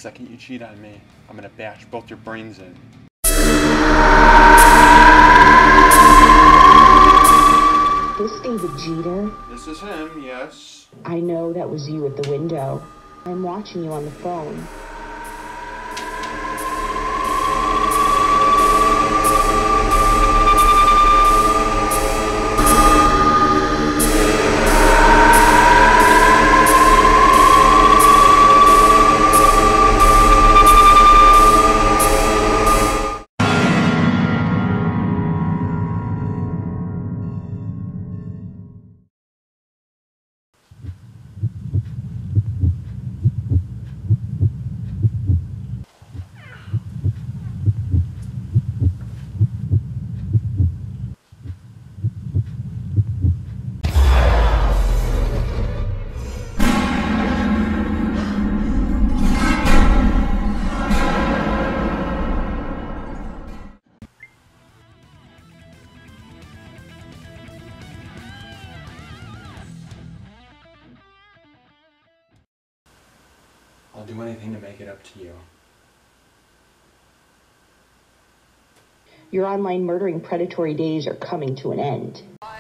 second you cheat on me, I'm gonna bash both your brains in. This David Jeter? This is him, yes. I know that was you at the window. I'm watching you on the phone. I'll do anything to make it up to you. Your online murdering predatory days are coming to an end.